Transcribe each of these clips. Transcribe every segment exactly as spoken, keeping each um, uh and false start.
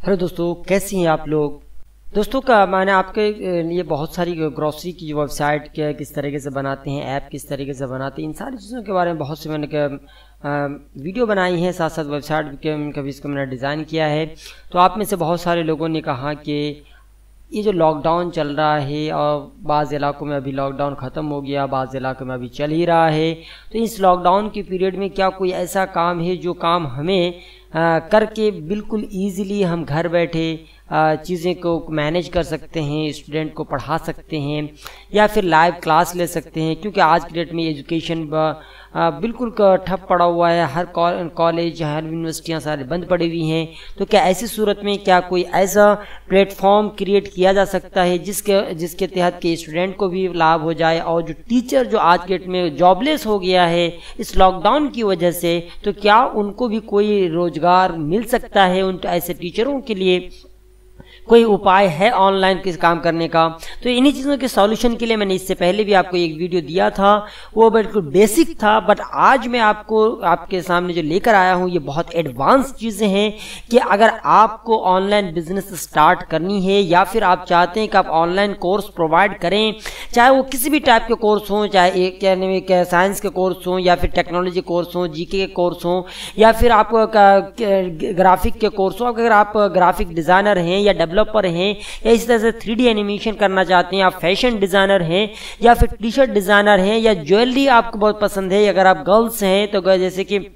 Hello दोस्तों, कैसी हैं आप लोग। दोस्तों का मैंने आपके लिए बहुत सारी ग्रॉसरी की जो वेबसाइट क्या किस तरीके से बनाते हैं, ऐप किस तरीके से बनाते हैं, इन सारी चीज़ों के बारे में बहुत से मैंने वीडियो बनाई है। साथ साथ वेबसाइट के कभी इसको मैंने डिज़ाइन किया है। तो आप में से बहुत सारे लोगों ने कहा कि ये जो लॉकडाउन चल रहा है और बाज़ इलाकों में अभी लॉकडाउन ख़त्म हो गया, बाज़ इलाकों में अभी चल ही रहा है, तो इस लॉकडाउन के पीरियड में क्या कोई ऐसा काम है जो काम हमें आ, करके बिल्कुल ईज़िली हम घर बैठे चीज़ें को मैनेज कर सकते हैं, स्टूडेंट को पढ़ा सकते हैं या फिर लाइव क्लास ले सकते हैं। क्योंकि आज की डेट में एजुकेशन बिल्कुल ठप पड़ा हुआ है, हर कॉलेज हर यूनिवर्सिटियाँ सारे बंद पड़ी हुई हैं। तो क्या ऐसी सूरत में क्या कोई ऐसा प्लेटफॉर्म क्रिएट किया जा सकता है जिसके जिसके तहत के स्टूडेंट को भी लाभ हो जाए और जो टीचर जो आज के डेट में जॉबलेस हो गया है इस लॉकडाउन की वजह से, तो क्या उनको भी कोई रोजगार मिल सकता है। उन ऐसे टीचरों के लिए कोई उपाय है ऑनलाइन किस काम करने का। तो इन्हीं चीज़ों के सॉल्यूशन के लिए मैंने इससे पहले भी आपको एक वीडियो दिया था, वो बिल्कुल बेसिक था, बट आज मैं आपको आपके सामने जो लेकर आया हूँ ये बहुत एडवांस चीज़ें हैं कि अगर आपको ऑनलाइन बिजनेस स्टार्ट करनी है या फिर आप चाहते हैं कि आप ऑनलाइन कोर्स प्रोवाइड करें, चाहे वो किसी भी टाइप के कोर्स हों, चाहे एक क्या साइंस के कोर्स हों या फिर टेक्नोलॉजी कोर्स हों, जीके के कोर्स हों या फिर आप ग्राफिक के कोर्स हों। अगर आप ग्राफिक डिज़ाइनर हैं या डेवलपर हैं या इस तरह से थ्री डी एनिमेशन करना चाहते हैं, आप फैशन डिज़ाइनर हैं या फिर टी शर्ट डिज़ाइनर हैं या ज्वेलरी आपको बहुत पसंद है, अगर आप गर्ल्स हैं तो जैसे कि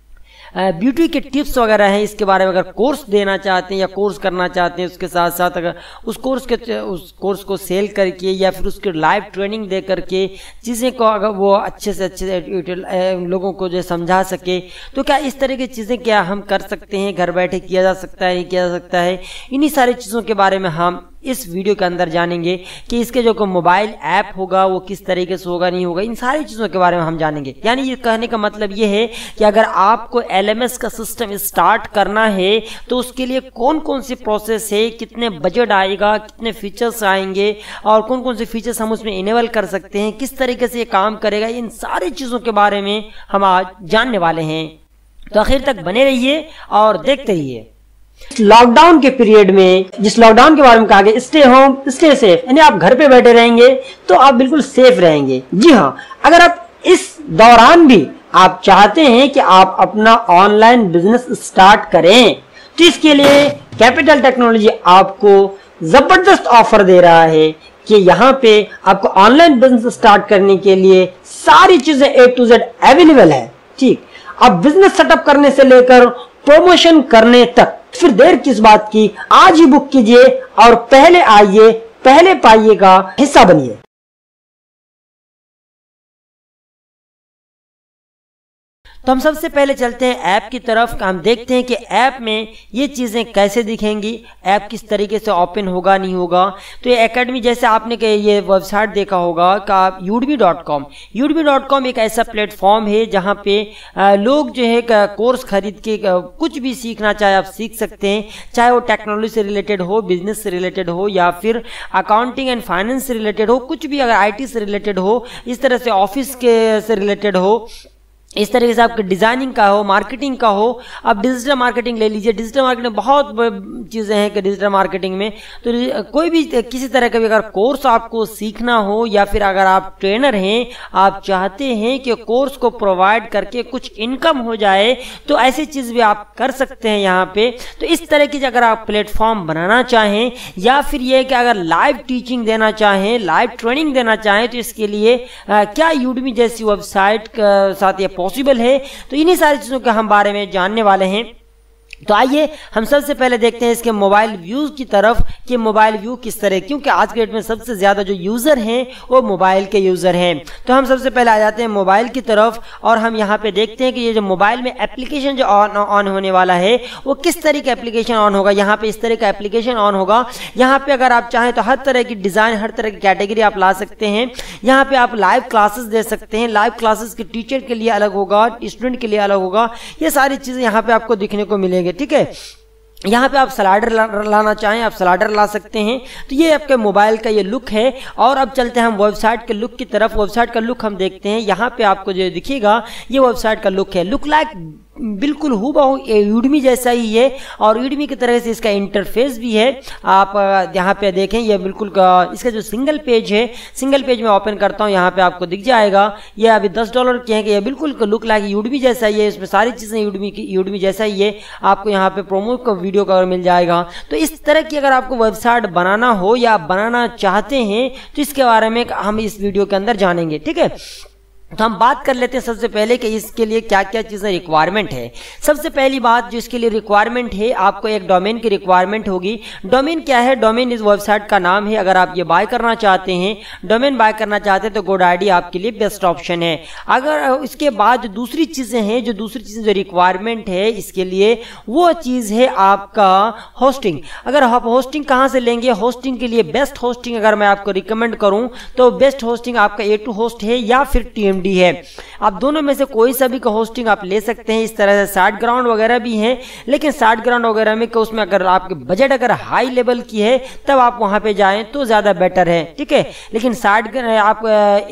ब्यूटी के टिप्स वगैरह हैं, इसके बारे में अगर कोर्स देना चाहते हैं या कोर्स करना चाहते हैं, उसके साथ साथ अगर उस कोर्स के उस कोर्स को सेल करके या फिर उसके लाइव ट्रेनिंग दे करके चीज़ें को अगर वो अच्छे से अच्छे लोगों को जो समझा सके, तो क्या इस तरह की चीज़ें क्या हम कर सकते हैं, घर बैठे किया जा सकता है, नहीं किया जा सकता है। इन्हीं सारी चीज़ों के बारे में हम इस वीडियो के अंदर जानेंगे कि इसके जो मोबाइल ऐप होगा वो किस तरीके से होगा, नहीं होगा, इन सारी चीज़ों के बारे में हम जानेंगे। यानी ये कहने का मतलब ये है कि अगर आपको एलएमएस का सिस्टम स्टार्ट करना है तो उसके लिए कौन कौन सी प्रोसेस है, कितने बजट आएगा, कितने फीचर्स आएंगे और कौन कौन से फीचर्स हम उसमें इनेबल कर सकते हैं, किस तरीके से ये काम करेगा, इन सारी चीज़ों के बारे में हम आज जानने वाले हैं। तो आखिर तक बने रहिए और देखते रहिए। लॉकडाउन के पीरियड में जिस लॉकडाउन के बारे में कहा गया, स्टे होम स्टे सेफ, यानी आप घर पे बैठे रहेंगे तो आप बिल्कुल सेफ रहेंगे। जी हाँ, अगर आप इस दौरान भी आप चाहते हैं कि आप अपना ऑनलाइन बिजनेस स्टार्ट करें तो इसके लिए कैपिटल टेक्नोलॉजी आपको जबरदस्त ऑफर दे रहा है कि यहाँ पे आपको ऑनलाइन बिजनेस स्टार्ट करने के लिए सारी चीजें ए टू जेड अवेलेबल है। ठीक, अब बिजनेस सेटअप करने से लेकर प्रमोशन करने तक, फिर देर किस बात की, आज ही बुक कीजिए और पहले आइए, पहले पाइएगा, हिस्सा बनिए। तो हम सबसे पहले चलते हैं ऐप की तरफ। हम देखते हैं कि ऐप में ये चीज़ें कैसे दिखेंगी, ऐप किस तरीके से ओपन होगा, नहीं होगा। तो ये एकेडमी जैसे आपने ये वेबसाइट देखा होगा का Udemy dot com Udemy dot com एक ऐसा प्लेटफॉर्म है जहाँ पे लोग जो है कोर्स खरीद के कुछ भी सीखना चाहे आप सीख सकते हैं, चाहे वो टेक्नोलॉजी से रिलेटेड हो, बिजनेस से रिलेटेड हो या फिर अकाउंटिंग एंड फाइनेंस से रिलेटेड हो, कुछ भी अगर आई टी से रिलेटेड हो, इस तरह से ऑफिस के से रिलेटेड हो, इस तरीके से आपके डिज़ाइनिंग का हो, मार्केटिंग का हो। अब डिजिटल मार्केटिंग ले लीजिए, डिजिटल मार्केटिंग बहुत चीज़ें हैं कि डिजिटल मार्केटिंग में तो कोई भी किसी तरह का भी अगर कोर्स आपको सीखना हो या फिर अगर आप ट्रेनर हैं, आप चाहते हैं कि कोर्स को प्रोवाइड करके कुछ इनकम हो जाए, तो ऐसी चीज़ भी आप कर सकते हैं यहाँ पे। तो इस तरह की अगर आप प्लेटफॉर्म बनाना चाहें या फिर ये कि अगर लाइव टीचिंग देना चाहें, लाइव ट्रेनिंग देना चाहें, तो इसके लिए आ, क्या यूडमी जैसी वेबसाइट के साथ ये पॉसिबल है, तो इन्हीं सारी चीज़ों के हम बारे में जानने वाले हैं। तो आइए हम सबसे पहले देखते हैं इसके मोबाइल व्यू की तरफ कि मोबाइल व्यू किस तरह, क्योंकि आज के डेट में सबसे ज़्यादा जो यूज़र हैं वो मोबाइल के यूज़र हैं। तो हम सबसे पहले आ जाते हैं मोबाइल की तरफ और हम यहाँ पे देखते हैं कि ये जो मोबाइल में एप्लीकेशन जो ऑन ऑन होने वाला है वो किस तरह का एप्लीकेशन ऑन होगा। यहाँ पे इस तरह का एप्लीकेशन ऑन होगा। यहाँ पे अगर आप चाहें तो हर तरह की डिज़ाइन, हर तरह की कैटेगरी आप ला सकते हैं। यहाँ पे आप लाइव क्लासेस दे सकते हैं, लाइव क्लासेस के टीचर के लिए अलग होगा, स्टूडेंट के लिए अलग होगा, ये सारी चीज़ें यहाँ पे आपको दिखने को मिलेंगे। ठीक है, यहाँ पे आप स्लाइडर ला, लाना चाहें आप स्लाइडर ला सकते हैं। तो ये आपके मोबाइल का ये लुक है। और अब चलते हैं हम वेबसाइट के लुक की तरफ। वेबसाइट का लुक हम देखते हैं, यहाँ पे आपको जो दिखेगा ये वेबसाइट का लुक है। लुक लाइक बिल्कुल हूबहू यूडमी जैसा ही है और यूडमी की तरह से इसका इंटरफेस भी है। आप यहाँ पे देखें, ये बिल्कुल इसका जो सिंगल पेज है, सिंगल पेज में ओपन करता हूँ, यहाँ पे आपको दिख जाएगा। ये अभी दस डॉलर के हैं कि ये बिल्कुल लुक लाइक यूडमी जैसा ही है, इसमें सारी चीज़ें यूडमी की यूडमी जैसा ही है। आपको यहाँ पे प्रोमो का वीडियो कवर मिल जाएगा। तो इस तरह की अगर आपको वेबसाइट बनाना हो या बनाना चाहते हैं तो इसके बारे में हम इस वीडियो के अंदर जानेंगे, ठीक है। तो हम बात कर लेते हैं सबसे पहले कि इसके लिए क्या क्या चीज़ें रिक्वायरमेंट है। सबसे पहली बात जो इसके लिए रिक्वायरमेंट है, आपको एक डोमेन की रिक्वायरमेंट होगी। डोमेन क्या है? डोमेन इस वेबसाइट का नाम है। अगर आप ये बाय करना चाहते हैं, डोमेन बाय करना चाहते हैं तो गोडैडी आपके लिए बेस्ट ऑप्शन है। अगर इसके बाद जो दूसरी चीज़ें हैं, जो दूसरी चीज़ें जो रिक्वायरमेंट है इसके लिए, वो चीज़ है आपका होस्टिंग। अगर आप होस्टिंग कहाँ से लेंगे? होस्टिंग के लिए बेस्ट होस्टिंग अगर मैं आपको रिकमेंड करूँ तो बेस्ट होस्टिंग आपका ए टू होस्ट है या फिर टी डी है। आप दोनों में से कोई सा भी का होस्टिंग आप ले सकते हैं। इस तरह से साइट ग्राउंड वगैरह भी है, लेकिन साइट ग्राउंड वगैरह में उसमें अगर आपके बजट अगर हाई लेवल की है तब आप वहां पे जाएं तो ज्यादा बेटर है, ठीक है। लेकिन साइट आप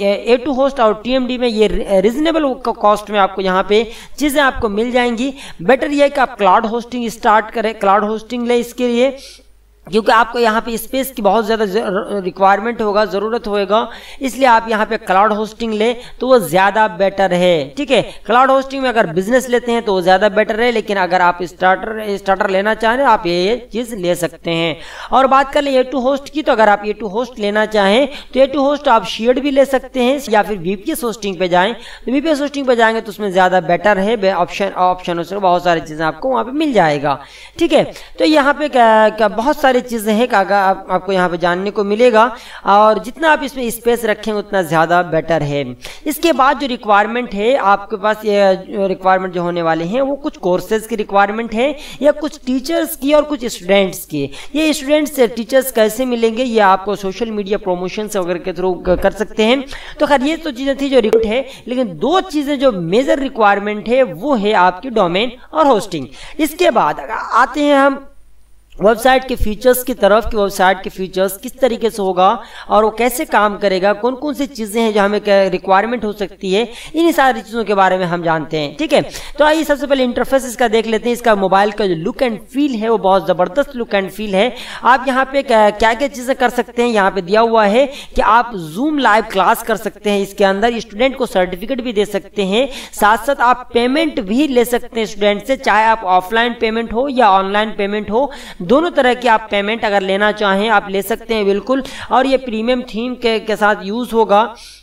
ए टू होस्ट और टीएमडी में ये रीजनेबल कॉस्ट में आपको यहाँ पे चीजें आपको मिल जाएंगी। बेटर ये है कि आप क्लाउड होस्टिंग स्टार्ट करें, क्लाउड होस्टिंग ले इसके लिए, क्योंकि आपको यहाँ पे स्पेस की बहुत ज़्यादा रिक्वायरमेंट होगा, ज़रूरत होएगा, इसलिए आप यहाँ पे क्लाउड होस्टिंग ले तो वो ज़्यादा बेटर है, ठीक है। क्लाउड होस्टिंग में अगर बिजनेस लेते हैं तो वो ज़्यादा बेटर है, लेकिन अगर आप स्टार्टर स्टार्टर लेना चाहें आप ये चीज़ ले सकते हैं। और बात कर ले ए टू होस्ट की, तो अगर आप ए टू होस्ट लेना चाहें तो ए टू होस्ट आप शेयर्ड भी ले सकते हैं या फिर वीपीएस होस्टिंग पे जाएं। तो वीपीएस होस्टिंग पे जाएंगे तो उसमें ज़्यादा बेटर है, ऑप्शन ऑप्शन उसमें बहुत सारी चीज़ें आपको वहाँ पे मिल जाएगा, ठीक है। तो यहाँ पे क्या, क्या बहुत सारी चीजें हैं कि आप, आपको यहाँ पे जानने को मिलेगा और जितना आप इसमें स्पेस रखेंगे उतना ज्यादा बेटर है। इसके बाद जो रिक्वायरमेंट है आपके पास, ये रिक्वायरमेंट जो होने वाले हैं वो कुछ कोर्सेज की रिक्वायरमेंट है या कुछ टीचर्स की और कुछ स्टूडेंट्स की। ये स्टूडेंट्स से टीचर्स कैसे मिलेंगे ये आपको सोशल मीडिया प्रमोशन वगैरह के थ्रू कर सकते हैं। तो खैर ये तो चीजें थी जो रिक्वायरमेंट है, लेकिन दो चीजें जो मेजर रिक्वायरमेंट है वो है आपकी डोमेन और होस्टिंग। इसके बाद आते हैं हम वेबसाइट के फीचर्स की तरफ कि वेबसाइट के फीचर्स किस तरीके से होगा और वो कैसे काम करेगा, कौन कौन सी चीज़ें हैं जो हमें रिक्वायरमेंट हो सकती है, इन सारी चीज़ों के बारे में हम जानते हैं, ठीक है। तो आइए सबसे पहले इंटरफेस इसका देख लेते हैं। इसका मोबाइल का जो लुक एंड फील है वो बहुत ज़बरदस्त लुक एंड फील है। आप यहाँ पे क्या क्या चीज़ें कर सकते हैं, यहाँ पे दिया हुआ है कि आप जूम लाइव क्लास कर सकते हैं। इसके अंदर स्टूडेंट को सर्टिफिकेट भी दे सकते हैं, साथ साथ आप पेमेंट भी ले सकते हैं स्टूडेंट से, चाहे आप ऑफलाइन पेमेंट हो या ऑनलाइन पेमेंट हो, दोनों तरह की आप पेमेंट अगर लेना चाहें आप ले सकते हैं बिल्कुल। और ये प्रीमियम थीम के, के साथ यूज होगा।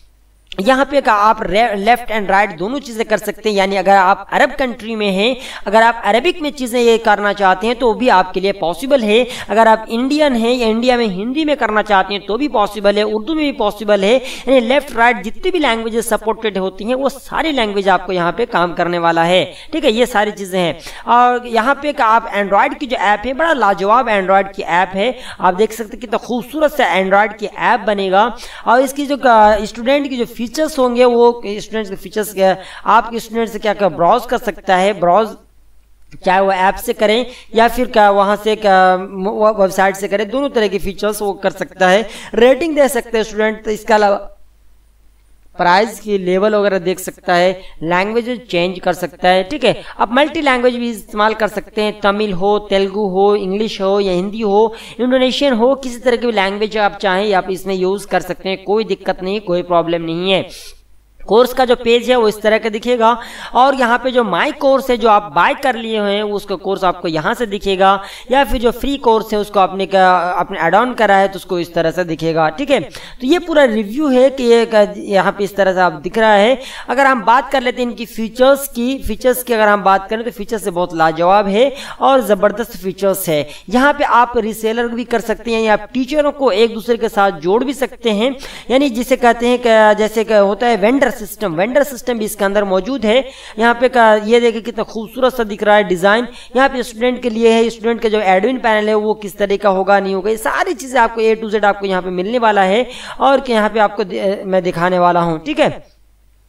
यहाँ पे आप लेफ्ट एंड राइट दोनों चीजें कर सकते हैं, यानी अगर आप अरब कंट्री में हैं, अगर आप अरबिक में चीजें ये करना चाहते हैं तो भी आपके लिए पॉसिबल है। अगर आप इंडियन हैं या इंडिया में हिंदी में करना चाहते हैं तो भी पॉसिबल है, उर्दू में भी पॉसिबल है। यानी लेफ्ट राइट जितनी भी लैंग्वेजेस सपोर्टेड होती हैं वो सारी लैंग्वेज आपको यहाँ पे काम करने वाला है, ठीक है। ये सारी चीजें हैं। और यहाँ पे आप एंड्रॉयड की जो ऐप है, बड़ा लाजवाब एंड्रॉयड की ऐप है, आप देख सकते हैं कितना खूबसूरत सा एंड्रॉयड की ऐप बनेगा। और इसकी जो स्टूडेंट की जो फीचर्स होंगे वो स्टूडेंट्स के फीचर्स क्या, आप स्टूडेंट से क्या क्या ब्राउज कर सकता है, ब्राउज चाहे वो ऐप से करें या फिर क्या वहां से क्या वेबसाइट से करें, दोनों तरह के फीचर्स वो कर सकता है। रेटिंग दे सकते हैं स्टूडेंट। तो इसके अलावा प्राइस की लेवल वगैरह देख सकता है, लैंग्वेज चेंज कर सकता है, ठीक है। आप मल्टी लैंग्वेज भी इस्तेमाल कर सकते हैं, तमिल हो, तेलुगु हो, इंग्लिश हो या हिंदी हो, इंडोनेशियन हो, किसी तरह की भी लैंग्वेज आप चाहें आप इसमें यूज कर सकते हैं, कोई दिक्कत नहीं, कोई प्रॉब्लम नहीं है। कोर्स का जो पेज है वो इस तरह का दिखेगा। और यहाँ पे जो माई कोर्स है जो आप बाय कर लिए हैं उसका कोर्स आपको यहाँ से दिखेगा, या फिर जो फ्री कोर्स है उसको आपने का आपने एड ऑन करा है तो उसको इस तरह से दिखेगा, ठीक है। तो ये पूरा रिव्यू है कि ये यहाँ पे इस तरह से आप दिख रहा है। अगर हम बात कर लेते हैं इनकी फीचर्स की, फीचर्स की अगर हम बात करें तो फीचर्स से बहुत लाजवाब है और ज़बरदस्त फीचर्स है। यहाँ पे आप रिसेलर भी कर सकते हैं या आप टीचरों को एक दूसरे के साथ जोड़ भी सकते हैं, यानी जिसे कहते हैं कि जैसे कि होता है वेंडर सिस्टम, वेंडर सिस्टम भी इसके अंदर मौजूद है। यहाँ पे का ये देखिए कितना खूबसूरत सा दिख रहा है डिजाइन। यहाँ पे स्टूडेंट के लिए है, स्टूडेंट का जो एडमिन पैनल है वो किस तरह का होगा नहीं होगा, ये सारी चीजें आपको ए टू जेड आपको यहाँ पे मिलने वाला है और कि यहाँ पे आपको मैं दिखाने वाला हूँ, ठीक है।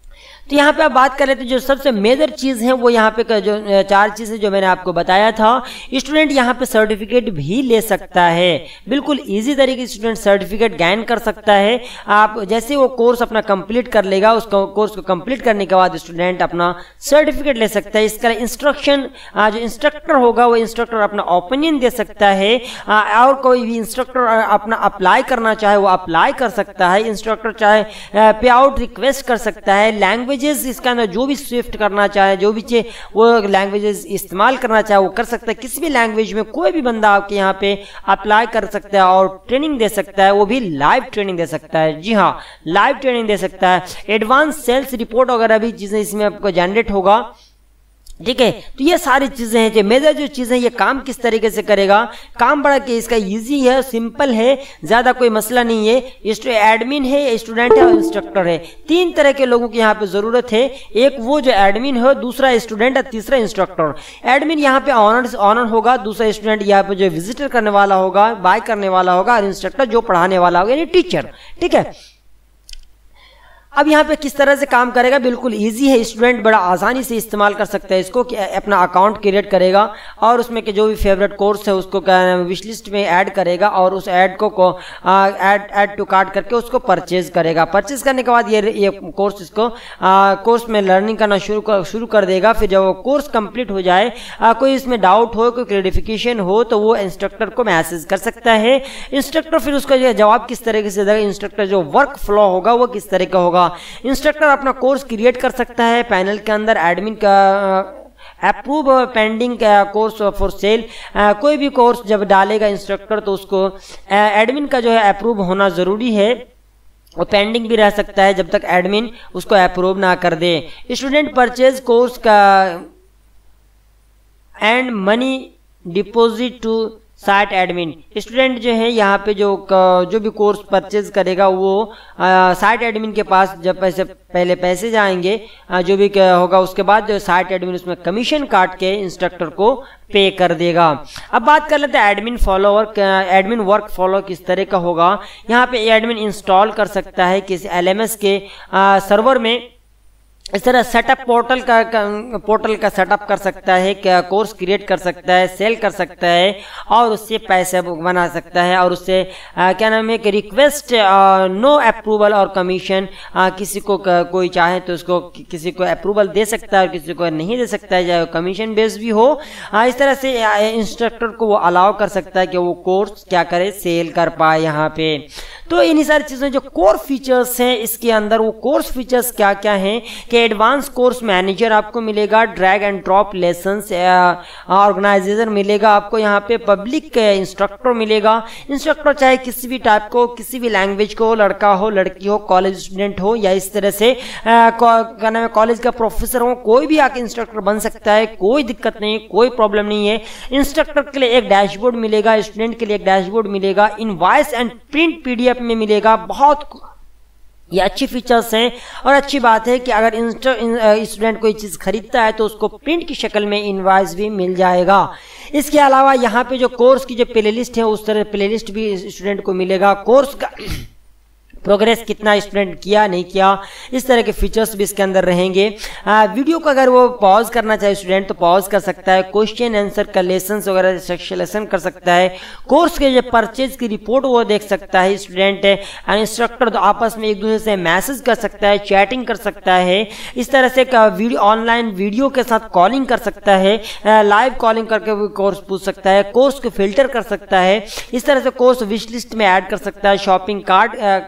तो यहाँ पे आप बात कर रहे थे जो सबसे मेजर चीज़ है वो यहाँ पे जो चार चीज़ें जो मैंने आपको बताया था, स्टूडेंट यहाँ पे सर्टिफिकेट भी ले सकता है, बिल्कुल इजी तरीके से स्टूडेंट सर्टिफिकेट गेन कर सकता है। आप जैसे वो कोर्स अपना कंप्लीट कर लेगा, उस कोर्स को कंप्लीट करने के बाद स्टूडेंट अपना सर्टिफिकेट ले सकता है। इसका इंस्ट्रक्शन जो इंस्ट्रक्टर होगा वो इंस्ट्रक्टर अपना ओपिनियन दे सकता है, और कोई भी इंस्ट्रक्टर अपना अप्लाई करना चाहे वो अप्लाई कर सकता है। इंस्ट्रक्टर चाहे पे आउट रिक्वेस्ट कर सकता है। लैंग्वेजेस इसके अंदर जो भी स्विफ्ट करना चाहे, जो भी वो लैंग्वेजेस इस्तेमाल करना चाहे वो कर सकता है। किसी भी लैंग्वेज में कोई भी बंदा आपके यहाँ पे अप्लाई कर सकता है और ट्रेनिंग दे सकता है, वो भी लाइव ट्रेनिंग दे सकता है। जी हाँ, लाइव ट्रेनिंग दे सकता है। एडवांस सेल्स रिपोर्ट वगैरह भी चीज़ें इसमें आपको जनरेट होगा, ठीक है। तो ये सारी चीजें हैं जो मेजर जो चीजें, ये काम किस तरीके से करेगा, काम बड़ा कि इसका इजी है, सिंपल है, ज्यादा कोई मसला नहीं है। एडमिन है, स्टूडेंट है और इंस्ट्रक्टर है, तीन तरह के लोगों की यहाँ पे जरूरत है। एक वो जो एडमिन है, दूसरा स्टूडेंट और तीसरा इंस्ट्रक्टर। एडमिन यहाँ पे ऑनर ऑनर होगा, दूसरा स्टूडेंट यहाँ पे जो विजिटर करने वाला होगा, बाय करने वाला होगा, और इंस्ट्रक्टर जो पढ़ाने वाला होगा यानी टीचर, ठीक है। अब यहाँ पे किस तरह से काम करेगा, बिल्कुल इजी है, स्टूडेंट बड़ा आसानी से इस्तेमाल कर सकता है इसको, कि अपना अकाउंट क्रिएट करेगा और उसमें के जो भी फेवरेट कोर्स है उसको विश लिस्ट में ऐड करेगा और उस ऐड को ऐड ऐड टू कार्ट करके उसको परचेज करेगा। परचेज करने के बाद ये ये कोर्स इसको आ, कोर्स में लर्निंग करना शुरू कर शुरू कर देगा। फिर जब वो कोर्स कंप्लीट हो जाए, आ, कोई इसमें डाउट हो, कोई क्लैरिफिकेशन हो, तो वो इंस्ट्रक्टर को मैसेज कर सकता है। इंस्ट्रक्टर फिर उसका जो जवाब किस तरीके से देगा, इंस्ट्रक्टर जो वर्क फ्लो होगा वो किस तरह का होगा। इंस्ट्रक्टर अपना कोर्स क्रिएट कर सकता है पैनल के अंदर, एडमिन का approve pending course for sale. कोई भी कोर्स जब डालेगा इंस्ट्रक्टर तो उसको एडमिन का जो है अप्रूव होना जरूरी है, और पेंडिंग भी रह सकता है जब तक एडमिन उसको अप्रूव ना कर दे। स्टूडेंट परचेज कोर्स का and money deposit to site admin. Student जो है यहाँ पे जो जो भी कोर्स परचेज करेगा वो साइट एडमिन के पास जब पैसे पहले पैसे जाएंगे, आ, जो भी होगा उसके बाद जो साइट एडमिन उसमें कमीशन काट के इंस्ट्रक्टर को पे कर देगा। अब बात कर लेते हैं admin follower, admin work follow किस तरह का होगा। यहाँ पे एडमिन इंस्टॉल कर सकता है किसी एल एम एस के आ, सर्वर में, इस तरह सेटअप पोर्टल का, का पोर्टल का सेटअप कर सकता है, क्या कोर्स क्रिएट कर सकता है, सेल कर सकता है और उससे पैसे बना सकता है, और उससे आ, क्या नाम है कि रिक्वेस्ट नो अप्रूवल और कमीशन, आ, किसी को कोई चाहे तो उसको किसी को अप्रूवल दे सकता है और किसी को नहीं दे सकता है, चाहे कमीशन बेस्ड भी हो। आ, इस तरह से इंस्ट्रक्टर को वो अलाउ कर सकता है कि वो कोर्स क्या करे, सेल कर पाए यहाँ पे। तो इन्हीं सारी चीज़ें जो कोर फीचर्स हैं इसके अंदर, वो कोर्स फीचर्स क्या क्या हैं कि एडवांस कोर्स मैनेजर आपको मिलेगा, drag and drop lessons organization मिलेगा आपको, यहाँ पे पब्लिक इंस्ट्रक्टर मिलेगा। इंस्ट्रक्टर चाहे किसी भी टाइप को, किसी भी लैंग्वेज को, लड़का हो, लड़की हो, कॉलेज स्टूडेंट हो, या इस तरह से क्या नाम है कॉलेज का प्रोफेसर हो, कोई भी आके इंस्ट्रक्टर बन सकता है, कोई दिक्कत नहीं, कोई प्रॉब्लम नहीं है। इंस्ट्रक्टर के लिए एक डैशबोर्ड मिलेगा, स्टूडेंट के लिए एक डैशबोर्ड मिलेगा, इनवॉइस एंड प्रिंट पीडीएफ में मिलेगा। बहुत ये अच्छी फीचर्स हैं, और अच्छी बात है कि अगर स्टूडेंट कोई चीज़ खरीदता है तो उसको प्रिंट की शक्ल में इनवॉइस भी मिल जाएगा। इसके अलावा यहाँ पे जो कोर्स की जो प्लेलिस्ट है उस तरह प्लेलिस्ट भी स्टूडेंट को मिलेगा, कोर्स का प्रोग्रेस कितना स्टूडेंट किया नहीं किया, इस तरह के फीचर्स भी इसके अंदर रहेंगे। आ, वीडियो को अगर वो पॉज करना चाहे स्टूडेंट तो पॉज कर सकता है, क्वेश्चन आंसर का लेसन वगैरह सेक्शन कर सकता है, कोर्स के जो परचेज की रिपोर्ट वो देख सकता है स्टूडेंट है, इंस्ट्रक्टर तो आपस में एक दूसरे से मैसेज कर सकता है, चैटिंग कर सकता है, इस तरह से वीडियो ऑनलाइन वीडियो के साथ कॉलिंग कर सकता है, लाइव कॉलिंग करके भी कोर्स पूछ सकता है, कोर्स को फिल्टर कर सकता है, इस तरह से कोर्स विश लिस्ट में ऐड कर सकता है, शॉपिंग कार्ड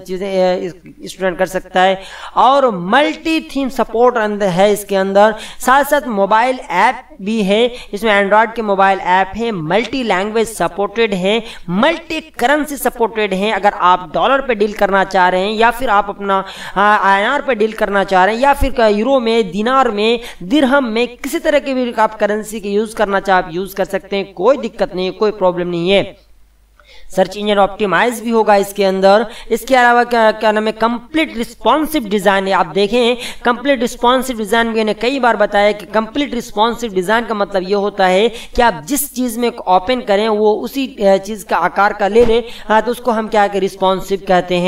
चीज़ें स्टूडेंट कर सकता है, और मल्टी थीम सपोर्ट अंदर है इसके अंदर। साथ साथ मोबाइल ऐप भी है इसमें, एंड्रॉयड के मोबाइल ऐप है, मल्टी लैंग्वेज सपोर्टेड है, मल्टी करेंसी सपोर्टेड है। अगर आप डॉलर पे डील करना चाह रहे हैं, या फिर आप अपना आई एन आर पे डील करना चाह रहे हैं, या फिर यूरो में, दिनार में, दिरहम में, किसी तरह की भी आप करेंसी के यूज़ करना चाहे आप यूज़ कर सकते हैं, कोई दिक्कत नहीं है, कोई प्रॉब्लम नहीं है। सर्च इंजन ऑप्टिमाइज भी होगा इसके अंदर। इसके अलावा क्या क्या नाम है कंप्लीट रिस्पॉन्सिव डिजाइन है। आप देखें कंप्लीट रिस्पॉन्सिव डिजाइन मैंने कई बार बताया कि कंप्लीट रिस्पॉन्सिव डिजाइन का मतलब ये होता है कि आप जिस चीज में ओपन करें वो उसी चीज का आकार का ले ले, तो उसको हम क्या रिस्पॉन्सिव कहते हैं।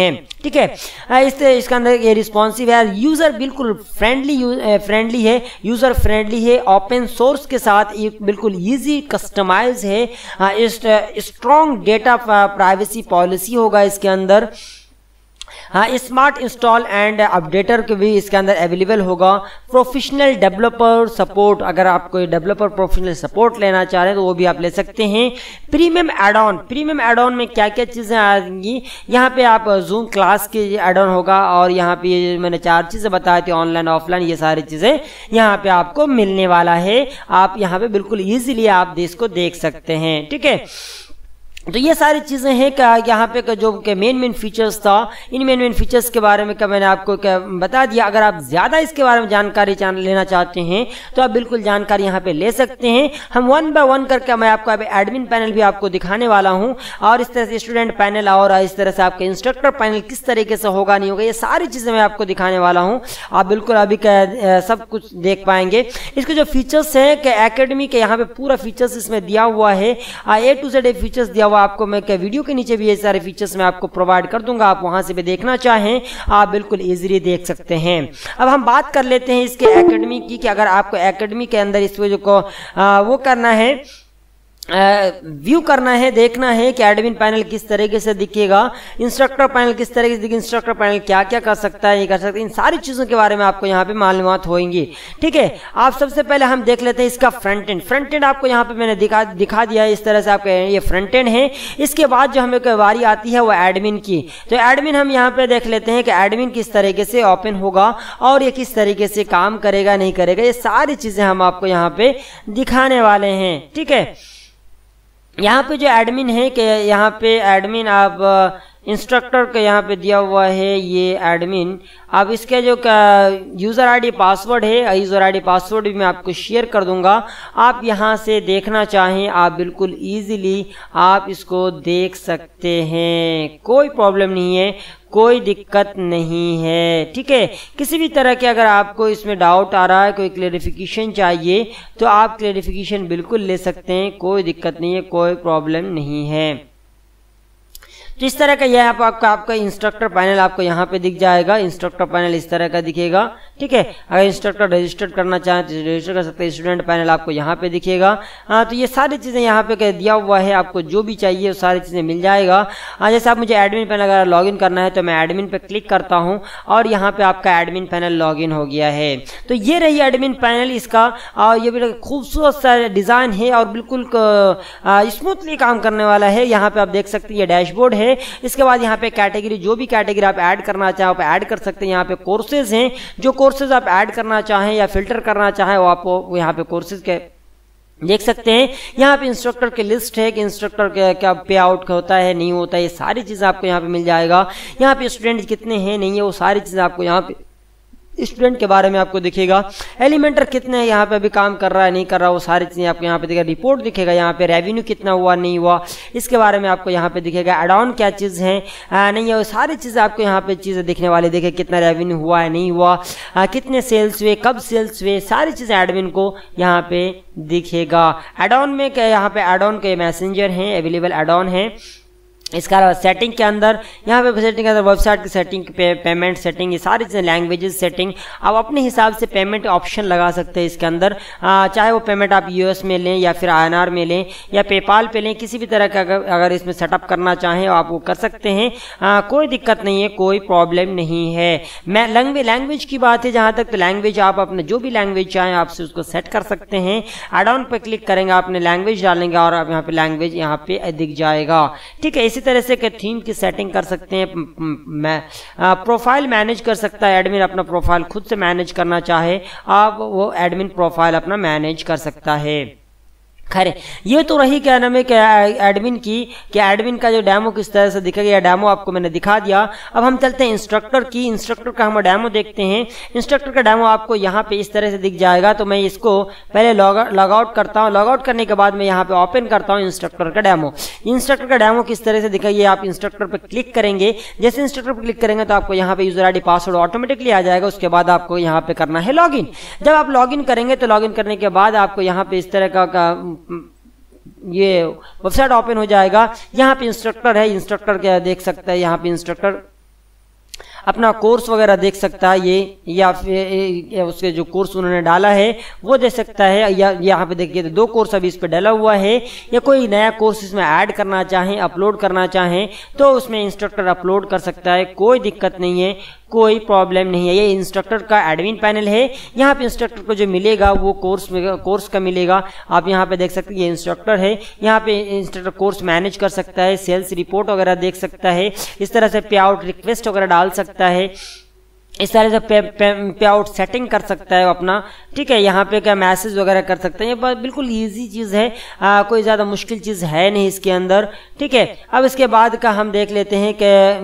ठीक है। इस इसके अंदर ये रिस्पॉन्सिव है, यूज़र बिल्कुल फ्रेंडली फ्रेंडली है, यूज़र फ्रेंडली है, ओपन सोर्स के साथ ये बिल्कुल इजी कस्टमाइज है, स्ट्रॉन्ग डेटा प्राइवेसी पॉलिसी होगा इसके अंदर। हाँ, स्मार्ट इंस्टॉल एंड अपडेटर के भी इसके अंदर अवेलेबल होगा। प्रोफेशनल डेवलपर सपोर्ट, अगर आप कोई डेवलपर प्रोफेशनल सपोर्ट लेना चाह रहे हैं तो वो भी आप ले सकते हैं। Premium add on, premium add on में क्या क्या चीज़ें आएंगी, यहाँ पे आप जूम क्लास के एड ऑन होगा, और यहाँ पे मैंने चार चीज़ें बताई थी, ऑनलाइन ऑफलाइन, ये सारी चीज़ें यहाँ पे आपको मिलने वाला है। आप यहाँ पे बिल्कुल ईजिली आप इसको देख सकते हैं, ठीक है। तो ये सारी चीज़ें हैं क्या यहाँ पे जो के मेन मेन फीचर्स था, इन मेन मेन फीचर्स के बारे में क्या मैंने आपको क्या बता दिया। अगर आप ज़्यादा इसके बारे में जानकारी लेना चाहते हैं तो आप बिल्कुल जानकारी यहाँ पे ले सकते हैं। हम वन बाय वन करके मैं आपको अभी एडमिन पैनल भी आपको दिखाने वाला हूँ, और इस तरह से स्टूडेंट पैनल और इस तरह से आपका इंस्ट्रक्टर पैनल किस तरीके से होगा नहीं होगा, ये सारी चीज़ें मैं आपको दिखाने वाला हूँ। आप बिल्कुल अभी क्या सब कुछ देख पाएंगे। इसके जो फीचर्स हैं कि एकेडमी के यहाँ पे पूरा फीचर्स इसमें दिया हुआ है, ए टू जेड फीचर्स दिया हुआ आपको। मैं क्या वीडियो के नीचे भी ये सारे फीचर्स मैं आपको प्रोवाइड कर दूंगा, आप वहां से भी देखना चाहें आप बिल्कुल इजीली देख सकते हैं। अब हम बात कर लेते हैं इसके एकेडमी की, कि अगर आपको एकेडमी के अंदर इस वजह को आ, वो करना है, व्यू uh, करना है, देखना है कि एडमिन पैनल किस तरीके से दिखेगा, इंस्ट्रक्टर पैनल किस तरीके से दिखे, इंस्ट्रक्टर पैनल क्या क्या कर सकता है, ये कर सकता है, इन सारी चीज़ों के बारे में आपको यहाँ पे मालूमात होंगी, ठीक है। आप सबसे पहले हम देख लेते हैं इसका फ्रंट एंड। फ्रंट एंड आपको यहाँ पे मैंने दिखा दिखा दिया है, इस तरह से आपका ये फ्रंट एंड है। इसके बाद जो हमें बारी आती है वो एडमिन की, तो एडमिन हम यहाँ पे देख लेते हैं कि एडमिन किस तरीके से ओपन होगा और ये किस तरीके से काम करेगा नहीं करेगा, ये सारी चीज़ें हम आपको यहाँ पे दिखाने वाले हैं, ठीक है। यहाँ पे जो एडमिन है कि यहाँ पे एडमिन आप इंस्ट्रक्टर का यहाँ पे दिया हुआ है ये एडमिन। अब इसके जो यूज़र आईडी पासवर्ड है, यूज़र आईडी पासवर्ड भी मैं आपको शेयर कर दूंगा। आप यहाँ से देखना चाहें आप बिल्कुल इजीली आप इसको देख सकते हैं, कोई प्रॉब्लम नहीं है, कोई दिक्कत नहीं है, ठीक है। किसी भी तरह के अगर आपको इसमें डाउट आ रहा है, कोई क्लेरिफिकेशन चाहिए तो आप क्लेरिफिकेशन बिल्कुल ले सकते हैं, कोई दिक्कत नहीं है, कोई प्रॉब्लम नहीं है। तो इस तरह का यह आप, आपका आपका इंस्ट्रक्टर पैनल आपको यहाँ पे दिख जाएगा। इंस्ट्रक्टर पैनल इस तरह का दिखेगा, ठीक है। अगर इंस्ट्रक्टर रजिस्टर करना चाहें तो रजिस्टर कर सकते हैं। स्टूडेंट पैनल आपको यहाँ पे दिखेगा। हाँ, तो ये सारी चीज़ें यहाँ पे दिया हुआ है, आपको जो भी चाहिए वो सारी चीज़ें मिल जाएगा। हाँ, जैसे आप मुझे एडमिन पैनल अगर लॉगिन करना है तो मैं एडमिन पे क्लिक करता हूँ और यहाँ पे आपका एडमिन पैनल लॉगिन हो गया है। तो ये रही एडमिन पैनल इसका, और ये भी खूबसूरत सा डिज़ाइन है और बिल्कुल स्मूथली काम करने वाला है। यहाँ पे आप देख सकते हैं ये डैशबोर्ड है। इसके बाद यहाँ पे कैटेगरी, जो भी कैटेगरी आप ऐड करना चाहें आप ऐड कर सकते हैं। यहाँ पे कोर्सेज हैं, जो कोर्सेज आप ऐड करना चाहें या फिल्टर करना चाहें वो आप यहाँ पे कोर्सेज के देख सकते हैं। यहाँ पे इंस्ट्रक्टर की लिस्ट है कि इंस्ट्रक्टर के क्या पे आउट होता है नहीं होता है, ये सारी चीज़ें आपको यहाँ पे मिल जाएगा। यहाँ पे स्टूडेंट कितने हैं नहीं है वो सारी चीज़ें आपको यहाँ पे स्टूडेंट के बारे में आपको दिखेगा। एलिमेंटर कितने हैं यहाँ पे अभी काम कर रहा है नहीं कर रहा, वो सारी चीज़ें आपको यहाँ पे दिखेगा। रिपोर्ट दिखेगा, यहाँ पे रेवेन्यू कितना हुआ नहीं हुआ इसके बारे में आपको यहाँ पे दिखेगा। एड ऑन क्या चीज़ है आ, नहीं है, वो सारी चीज़ें आपको यहाँ पे चीज़ें दिखने वाली देखे, कितना रेवेन्यू हुआ है नहीं हुआ, आ, कितने सेल्स हुए, कब सेल्स हुए, सारी चीज़ें एडमिन को यहाँ पे दिखेगा। एड ऑन में क्या, यहाँ पे एड ऑन के मैसेंजर हैं, अवेलेबल एड ऑन है। इसका अलावा सेटिंग के अंदर, यहाँ पे सेटिंग के अंदर वेबसाइट की सेटिंग, पे, पेमेंट सेटिंग, ये सारी चीज़ें, लैंग्वेजेस सेटिंग, आप अपने हिसाब से पेमेंट ऑप्शन लगा सकते हैं इसके अंदर। आ, चाहे वो पेमेंट आप यूएस में लें या फिर आईएनआर में लें या पेपाल पे लें, किसी भी तरह का अगर, अगर इसमें सेटअप करना चाहें आप वो कर सकते हैं। आ, कोई दिक्कत नहीं है, कोई प्रॉब्लम नहीं है। मैं लैंग्वेज लैंग्वेज की बात है जहाँ तक, तो लैंग्वेज आप अपने जो भी लैंग्वेज चाहें आपसे उसको सेट कर सकते हैं। एड ऑन पर क्लिक करेंगे, आपने लैंग्वेज डालेंगे और आप यहाँ पे लैंग्वेज यहाँ पे दिख जाएगा, ठीक है। इसी तरह से के थीम की सेटिंग कर सकते हैं। प्रोफाइल मैनेज कर सकता है एडमिन, अपना प्रोफाइल खुद से मैनेज करना चाहे आप वो एडमिन प्रोफाइल अपना मैनेज कर सकता है। खैर, ये तो रही क्या नाम है क्या एडमिन की, क्या एडमिन का जो डेमो किस तरह से दिखेगा, या डेमो आपको मैंने दिखा दिया। अब हम चलते हैं इंस्ट्रक्टर की। इंस्ट्रक्टर का हम डेमो देखते हैं। इंस्ट्रक्टर का डेमो आपको यहाँ पे इस तरह से दिख जाएगा। तो मैं इसको पहले लॉग लॉग आउट करता हूँ। लॉग आउट करने के बाद मैं यहाँ पे ओपन करता हूँ इंस्ट्रक्टर का डेमो। इंस्ट्रक्टर का डेमो किस तरह से दिखा, ये आप इंस्ट्रक्टर पर क्लिक करेंगे। जैसे इंस्ट्रक्टर पर क्लिक करेंगे तो आपको यहाँ पे user I D password automatically आ जाएगा। उसके बाद आपको यहाँ पे करना है लॉग इन। जब आप लॉग इन करेंगे तो लॉग इन करने के बाद आपको यहाँ पे इस तरह का, का ये वेबसाइट ओपन हो जाएगा। यहाँ पे इंस्ट्रक्टर है, इंस्ट्रक्टर क्या देख सकते हैं, यहाँ पे इंस्ट्रक्टर अपना कोर्स वगैरह देख सकता है ये, या फिर उसके जो कोर्स उन्होंने डाला है वो देख सकता है। या यहाँ पे देखिए तो दो कोर्स अभी इस पर डाला हुआ है। या कोई नया कोर्स इसमें ऐड करना चाहें, अपलोड करना चाहें तो उसमें इंस्ट्रक्टर अपलोड कर सकता है, कोई दिक्कत नहीं है, कोई प्रॉब्लम नहीं है। ये इंस्ट्रक्टर का एडमिन पैनल है। यहाँ पे इंस्ट्रक्टर को जो मिलेगा वो कोर्स कोर्स का मिलेगा। आप यहाँ पे देख सकते हैं ये इंस्ट्रक्टर है। यहाँ पे इंस्ट्रक्टर कोर्स मैनेज कर सकता है, सेल्स रिपोर्ट वगैरह देख सकता है, इस तरह से पे आउट रिक्वेस्ट वगैरह डाल सकता है, इस तरह से पे, पे, पे आउट सेटिंग कर सकता है अपना। ठीक है, यहाँ पे क्या मैसेज वगैरह कर सकते हैं। ये बिल्कुल इजी चीज़ है, आ, कोई ज़्यादा मुश्किल चीज़ है नहीं इसके अंदर। ठीक है, अब इसके बाद का हम देख लेते हैं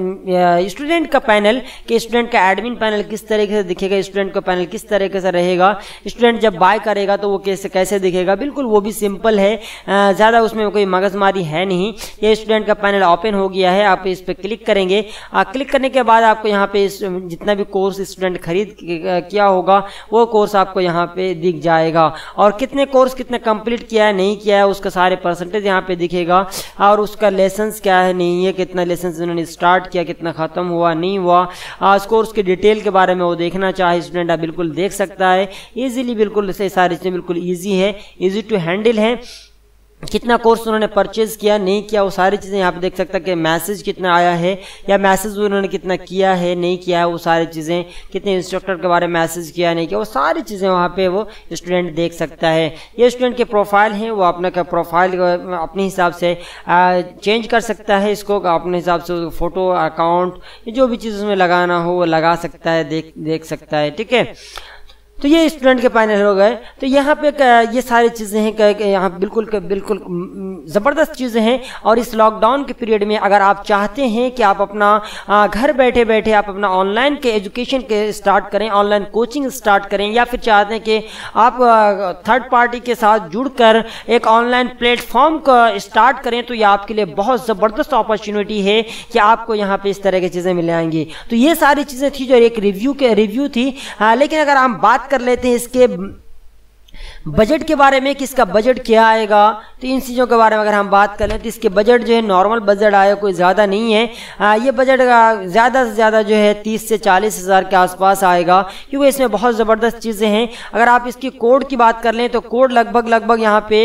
कि स्टूडेंट का पैनल, कि स्टूडेंट का एडमिन पैनल किस तरीके से दिखेगा, स्टूडेंट का पैनल किस तरीके से रहेगा, स्टूडेंट जब बाय करेगा तो वो कैसे कैसे दिखेगा। बिल्कुल वो भी सिंपल है, ज़्यादा उसमें कोई मगजमारी है नहीं। ये स्टूडेंट का पैनल ओपन हो गया है। आप इस पर क्लिक करेंगे, क्लिक करने के बाद आपको यहाँ पे जितना भी कोर्स स्टूडेंट खरीद किया होगा वो कोर्स आपको यहाँ पे दिख जाएगा, और कितने कोर्स कितने कंप्लीट किया है नहीं किया है उसका सारे परसेंटेज यहाँ पे दिखेगा, और उसका लेसन्स क्या है नहीं है, कितना लेसन्स उन्होंने स्टार्ट किया, कितना खत्म हुआ नहीं हुआ, आज कोर्स की डिटेल के बारे में वो देखना चाहे स्टूडेंट आप बिल्कुल देख सकता है इजीली। बिल्कुल से सारी चीज़ें बिल्कुल ईजी है, ईजी टू हैंडल है। कितना कोर्स उन्होंने परचेज किया नहीं किया वो सारी चीज़ें यहाँ पे देख सकता है कि मैसेज कितना आया है, या मैसेज उन्होंने कितना किया है नहीं किया है वो सारी चीज़ें, कितने इंस्ट्रक्टर के बारे में मैसेज किया नहीं किया वो सारी चीज़ें वहाँ पे वो स्टूडेंट देख सकता है। ये स्टूडेंट के प्रोफाइल हैं, वो अपने का प्रोफाइल अपने हिसाब से चेंज कर सकता है, इसको अपने हिसाब से फ़ोटो अकाउंट जो भी चीज़ उसमें लगाना हो वो लगा सकता है, देख देख सकता है। ठीक है, तो ये स्टूडेंट के पैनल हो गए। तो यहाँ पे ये सारी चीज़ें हैं, यहाँ बिल्कुल बिल्कुल ज़बरदस्त चीज़ें हैं। और इस लॉकडाउन के पीरियड में अगर आप चाहते हैं कि आप अपना घर बैठे बैठे आप अपना ऑनलाइन के एजुकेशन के स्टार्ट करें, ऑनलाइन कोचिंग स्टार्ट करें, या फिर चाहते हैं कि आप थर्ड पार्टी के साथ जुड़कर एक ऑनलाइन प्लेटफॉर्म का स्टार्ट करें, तो ये आपके लिए बहुत ज़बरदस्त अपॉर्चुनिटी है कि आपको यहाँ पे इस तरह की चीज़ें मिल जाएंगी। तो ये सारी चीज़ें थी जो एक रिव्यू के रिव्यू थी। हाँ, लेकिन अगर हम बात कर लेते हैं इसके बजट के बारे में कि इसका बजट क्या आएगा, तो इन चीज़ों के बारे में अगर हम बात करें तो इसके बजट जो है नॉर्मल बजट आएगा, कोई ज़्यादा नहीं है। आ, ये बजट ज़्यादा से ज़्यादा जो है तीस से चालीस हज़ार के आसपास आएगा, क्योंकि इसमें बहुत ज़बरदस्त चीज़ें हैं। अगर आप इसकी कोड की बात कर लें तो कोड लगभग लगभग यहाँ पे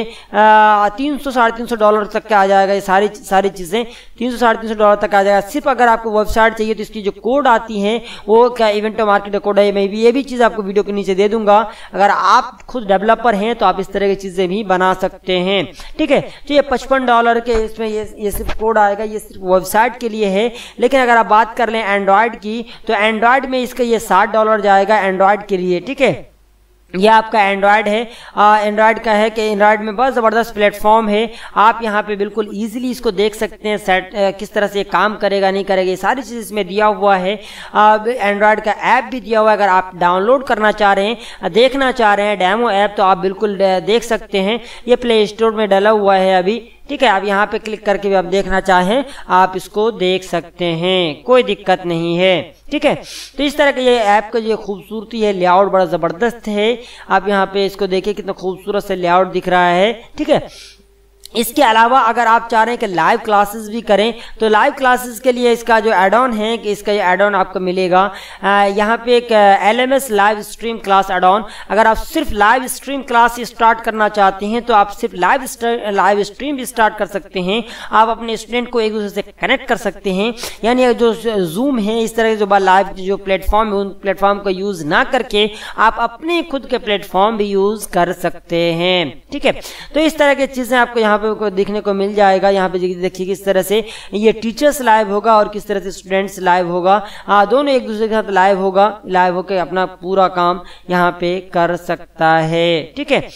तीन सौ साढ़े तीन सौ डॉलर तक का आ जाएगा। ये सारी सारी चीज़ें तीन सौ साढ़े तीन सौ डॉलर तक आ जाएगा। सिर्फ अगर आपको वेबसाइट चाहिए तो इसकी जो कोड आती है वो क्या इवेंटो मार्केट कोड है, मैं भी ये भी चीज़ आपको वीडियो के नीचे दे दूंगा। अगर आप खुद डेवलपर हैं तो आप इस तरह की चीजें भी बना सकते हैं। ठीक है, तो ये पचपन डॉलर के इसमें ये ये सिर्फ कोड आएगा, ये सिर्फ वेबसाइट के लिए है। लेकिन अगर आप बात कर लें एंड्रॉयड की तो एंड्रॉयड में इसका ये साठ डॉलर जाएगा एंड्रॉयड के लिए। ठीक है, यह आपका एंड्रॉयड है, एंड्रॉयड का है कि एंड्रॉयड में बहुत ज़बरदस्त प्लेटफॉर्म है। आप यहाँ पे बिल्कुल इजीली इसको देख सकते हैं, सेट किस तरह से काम करेगा नहीं करेगा ये सारी चीज़ इसमें दिया हुआ है। एंड्रॉयड का ऐप भी दिया हुआ है, अगर आप डाउनलोड करना चाह रहे हैं, देखना चाह रहे हैं डेमो ऐप, तो आप बिल्कुल देख सकते हैं। ये प्ले स्टोर में डला हुआ है अभी। ठीक है, आप यहाँ पे क्लिक करके भी आप देखना चाहें आप इसको देख सकते हैं, कोई दिक्कत नहीं है। ठीक है, तो इस तरह के ये ऐप का ये खूबसूरती है, लेआउट बड़ा ज़बरदस्त है। आप यहाँ पे इसको देखिए कितना खूबसूरत से लेआउट दिख रहा है। ठीक है, इसके अलावा अगर आप चाह रहे हैं कि लाइव क्लासेस भी करें तो लाइव क्लासेस के लिए इसका जो एड ऑन है कि इसका ये एड ऑन आपको मिलेगा। यहाँ पे एक L M S live stream class add on, अगर आप सिर्फ लाइव स्ट्रीम क्लास स्टार्ट करना चाहते हैं तो आप सिर्फ लाइव लाइव स्ट्रीम भी स्टार्ट कर सकते हैं। आप अपने स्टूडेंट को एक दूसरे से कनेक्ट कर सकते हैं, यानी जो जूम है इस तरह के जो लाइव जो प्लेटफॉर्म है उन प्लेटफॉर्म को यूज़ ना करके आप अपने खुद के प्लेटफॉर्म भी यूज़ कर सकते हैं। ठीक है, तो इस तरह की चीज़ें आपको यहाँ को देखने को मिल जाएगा। यहाँ पे देखिए किस तरह से ये टीचर्स लाइव होगा और किस तरह से स्टूडेंट्स लाइव होगा। आ, दोनों एक दूसरे के साथ लाइव होगा, लाइव होकर अपना पूरा काम यहाँ पे कर सकता है। ठीक है,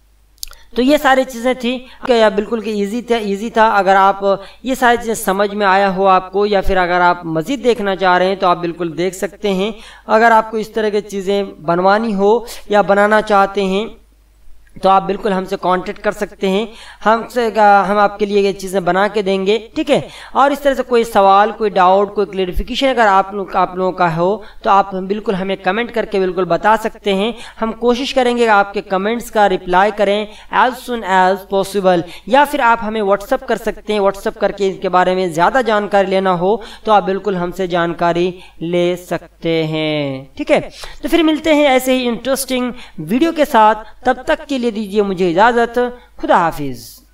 तो ये सारी चीज़ें थी क्या बिल्कुल कि इजी था इजी था। अगर आप ये सारी चीज़ें समझ में आया हो आपको, या फिर अगर आप मज़ीद देखना चाह रहे हैं तो आप बिल्कुल देख सकते हैं। अगर आपको इस तरह की चीज़ें बनवानी हो या बनाना चाहते हैं तो आप बिल्कुल हमसे कांटेक्ट कर सकते हैं, हमसे हम आपके लिए ये चीज़ें बना के देंगे, ठीक है। और इस तरह से कोई सवाल, कोई डाउट, कोई क्लेरिफिकेशन अगर आप लोग आप लोगों का हो तो आप बिल्कुल हमें कमेंट करके बिल्कुल बता सकते हैं। हम कोशिश करेंगे कि आपके कमेंट्स का रिप्लाई करें एज सुन एज पॉसिबल, या फिर आप हमें व्हाट्सअप कर सकते हैं। व्हाट्सअप करके इसके बारे में ज़्यादा जानकारी लेना हो तो आप बिल्कुल हमसे जानकारी ले सकते हैं, ठीक है। तो फिर मिलते हैं ऐसे ही इंटरेस्टिंग वीडियो के साथ, तब तक के लिए दीजिए मुझे इजाज़त। खुदा हाफिज़।